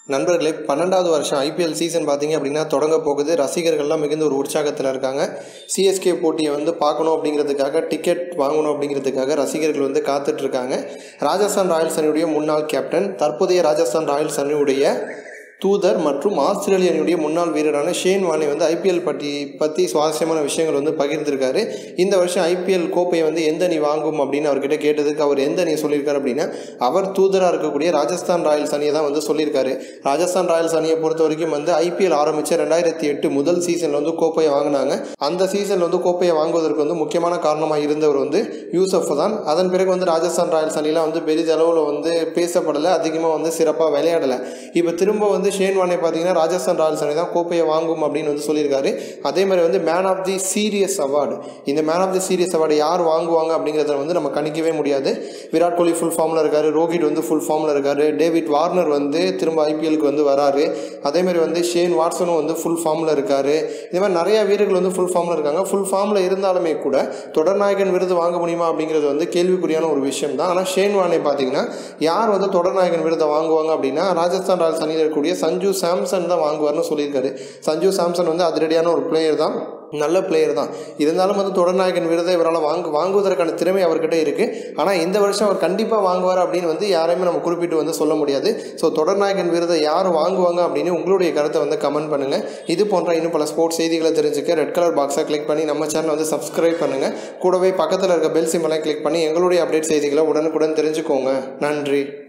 நண்பர்களே 12வது வருஷம் ஐபிஎல் சீசன் பார்த்தீங்க அப்படின்னா தொடங்க போகுது. ரசிகர்கள்லாம் மிகுந்த ஒரு உற்சாகத்தில் இருக்காங்க. சிஎஸ்கே போட்டியை பார்க்கணும் அப்படிங்கிறதுக்காக டிக்கெட் வாங்கணும் அப்படிங்கிறதுக்காக ரசிகர்கள் காத்துட்ருக்காங்க. ராஜஸ்தான் ராயல்ஸ் அணியுடைய முன்னாள் கேப்டன், தற்போதைய ராஜஸ்தான் ராயல்ஸ் அணியுடைய தூதர் மற்றும் ஆஸ்திரேலிய அணியுடைய முன்னாள் வீரரான ஷேன் வார்னே ஐபிஎல் பற்றி சுவாரஸ்யமான விஷயங்கள் பகிர்ந்திருக்காரு. இந்த வருஷம் ஐபிஎல் கோப்பையை எந்த அணி வாங்கும் அப்படின்னு அவர்கிட்ட கேட்டதுக்கு அவர் எந்த அணியை சொல்லியிருக்காரு அப்படின்னா, அவர் தூதராக இருக்கக்கூடிய ராஜஸ்தான் ராயல்ஸ் அணியை தான் சொல்லியிருக்காரு. ராஜஸ்தான் ராயல்ஸ் அணியை பொறுத்த வரைக்கும் ஐபிஎல் ஆரம்பித்த 2008 முதல் சீசனில் கோப்பையை வாங்கினாங்க. அந்த சீசனில் கோப்பையை வாங்குவதற்கு முக்கியமான காரணமாக இருந்தவர் யூசப் தான். அதன் பிறகு ராஜஸ்தான் ராயல்ஸ் அணியில் பெரிதளவில் பேசப்படலை, அதிகமாக சிறப்பாக விளையாடலை. இப்போ திரும்ப ஷேன் வார்னே பார்த்தீங்கன்னா ராஜஸ்தான் ராயல்ஸ் அணி தான் கோப்பையை வாங்கும் அப்படின்னு சொல்லியிருக்காரு. அதே மாதிரி man of the series award, இந்த man of the series award யார் வாங்குவாங்க அப்படிங்கிறத நம்ம கணிக்கவே முடியாது. விராட் கோலி ஃபுல் ஃபார்மில் இருக்காரு, ரோஹித் ஃபுல் ஃபார்மில் இருக்காரு, டேவிட் வார்னர் திரும்ப ஐபிஎலுக்கு வராரு. அதே மாதிரி ஷேன் வாட்சனும் ஃபுல் ஃபார்மில் இருக்காரு. இதே மாதிரி நிறைய வீரர்கள் ஃபுல் ஃபார்மில் இருக்காங்க. ஃபுல் ஃபார்மில் இருந்தாலுமே கூட தொடர்நாயகன் விருது வாங்க முடியுமா அப்படிங்கிறது கேள்விக்குறியான ஒரு விஷயம் தான். ஆனால் ஷேன் வார்னே பார்த்தீங்கன்னா யார் தொடர்நாயகன் விருதை வாங்குவாங்க அப்படின்னா ராஜஸ்தான் ராயல்ஸ் அணியில் இருக்கக்கூடிய சஞ்சு சாம்சன் தான் வாங்குவார்னு சொல்லியிருக்காரு. சஞ்சு சாம்சன் அதிரடியான ஒரு பிளேயர் தான், நல்ல பிளேயர் தான். இருந்தாலும் தொடர்நாயகன் விருதை இவரால் வாங்குவதற்கான திறமை அவர்கிட்ட இருக்குது. ஆனால் இந்த வருஷம் அவர் கண்டிப்பாக வாங்குவார் அப்படின்னு யாரையுமே நம்ம குறிப்பிட்டு சொல்ல முடியாது. ஸோ தொடர்நாயகன் விருதை யார் வாங்குவாங்க அப்படின்னு உங்களுடைய கருத்தை கமெண்ட் பண்ணுங்கள். இது போன்ற இன்னும் பல ஸ்போர்ட்ஸ் செய்திகளை தெரிஞ்சுக்க ரெட் கலர் பாக்ஸை கிளிக் பண்ணி நம்ம சேனலை சப்ஸ்கிரைப் பண்ணுங்கள். கூடவே பக்கத்தில் இருக்க பெல் சிம்பலை கிளிக் பண்ணி எங்களுடைய அப்டேட் செய்திகளை உடனுக்குடன் தெரிஞ்சுக்கோங்க. நன்றி.